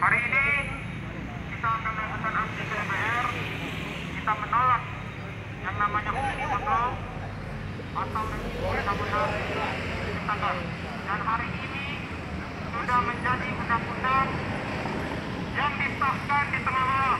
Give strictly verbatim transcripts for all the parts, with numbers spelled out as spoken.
Hari ini kita akan melakukan aksi ke D P R. Kita menolak yang namanya Omnibus Law atau revisi undang-undang ciptaker. Dan hari ini sudah menjadi undang-undang yang disahkan di tengah malam.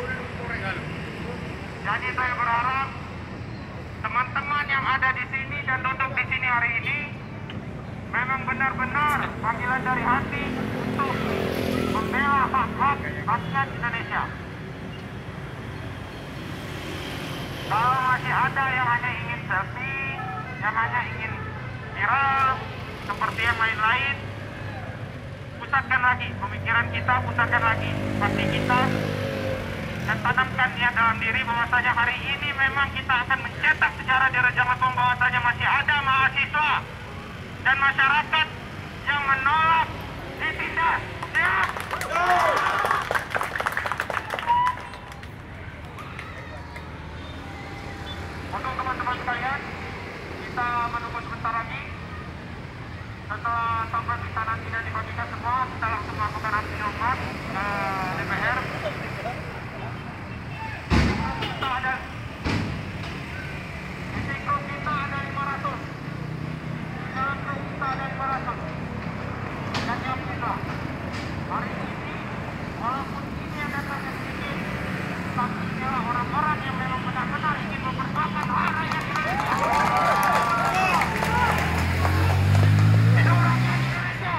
Jadi saya berharap teman-teman yang ada di sini dan duduk di sini hari ini memang benar-benar panggilan dari hati untuk membela hak-hak rakyat Indonesia. Kalau masih ada yang hanya ingin selfie, yang hanya ingin viral, seperti yang lain-lain, pusatkan lagi pemikiran kita, pusatkan lagi hati kita, dan tanamkan niat dalam diri bahwasanya hari ini memang kita akan mencetak sejarah di Raja Matong bahwasanya masih ada mahasiswa dan masyarakat yang menolak ditindas. Siap? Untuk teman-teman sekalian, kita menunggu sebentar lagi. Setelah sampai kita nanti dan dibagikan semua, kita langsung melakukan aksi hormat ke D P R. Kita ada di grup kita ada lima ratus, di dalam grup kita ada lima ratus, dan yang kita hari ini walaupun ini yang datangnya sedikit, tapi inilah orang-orang yang memang benar-benar ingin memperjuangkan hak rakyat Indonesia. Hidup rakyat Indonesia.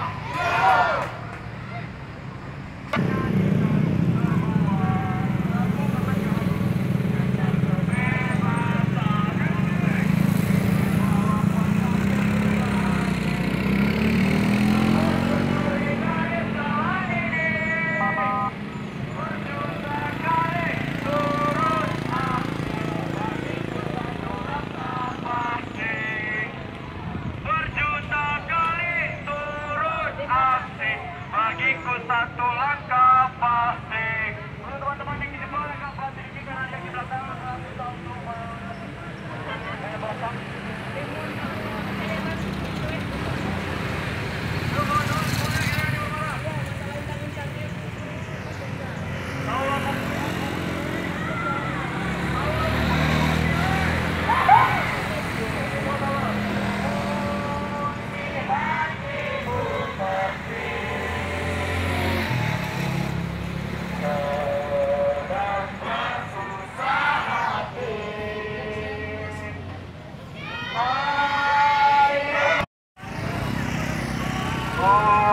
Satu langkah pasti. Untuk teman-teman yang di depan langkah pasti jika ada di belakang kita untuk saya belakang. Oh.